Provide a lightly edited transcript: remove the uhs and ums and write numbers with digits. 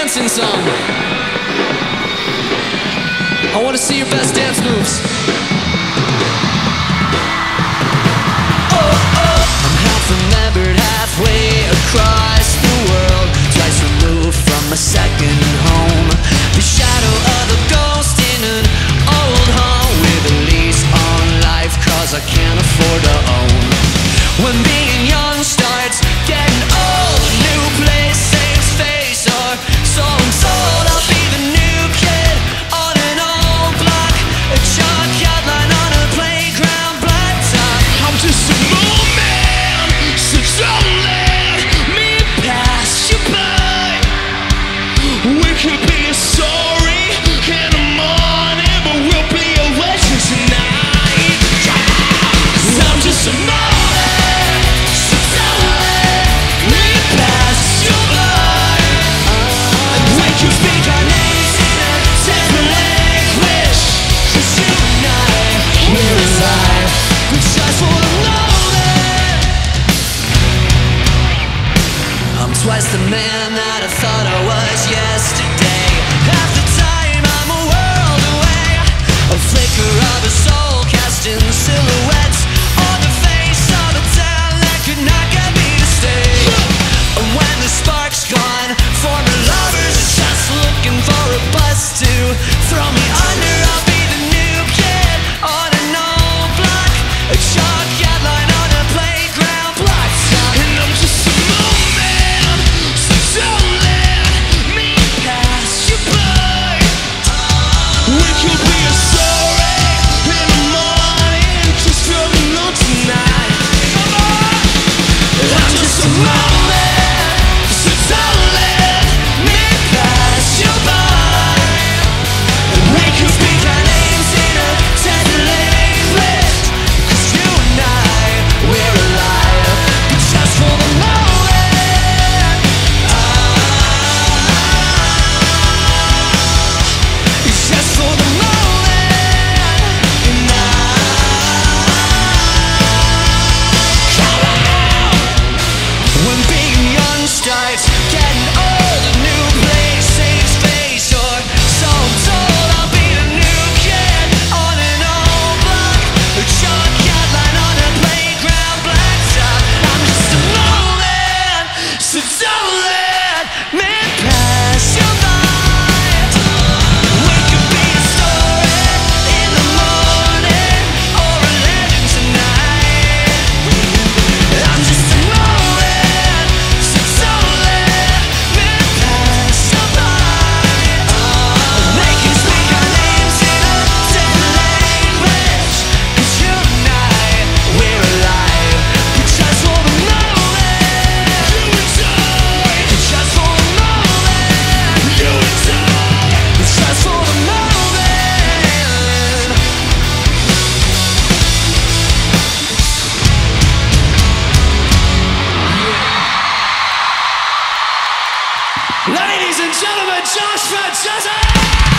dancing some. I wanna see your best dance moves. I'm half remembered, halfway across the world, twice removed from my second home. The shadow of a ghost in an old home with a lease on life, cause I can't afford to own. When being young starts getting old, new place, same face, or so I'm told. I'll be the new kid on an old block, a chalk outline on a playground blacktop. I'm just a moment, so don't let me pass you by. We could be a story in the morning, but we'll be awake tonight. I'm just a moment. Twice the man that I thought I was yesterday. Half the time I'm a world away, a flicker of a soul casting silhouettes on the face of a town that could not get me to stay. And when the spark's gone, former lovers are just looking for a bus to throw me under. I'll be the new kid on an old block, a chalk outline on a playground blacktop. And I'm just a moment, don't let me pass you by. We could be a story in the morning, just floating on tonight. I'm just a moment, so don't let me pass you by. We could speak our names in a tender language, cause you and I, we're alive, but just for the moment. Starts getting old, a new place, same space, or so I'm told. I'll be the new kid on an old block, a chalk outline on a playground blacktop. I'm just a moment, so don't let me pass you by. We could be a story in the morning, or a legend tonight. I'm just a moment, so don't let me pass you by. They can speak our names in a tender language, cause you and I, we're alive, but just for the moment. You and I, just for the moment. You and I, just for the moment. Ladies and gentlemen, Josh Francesa!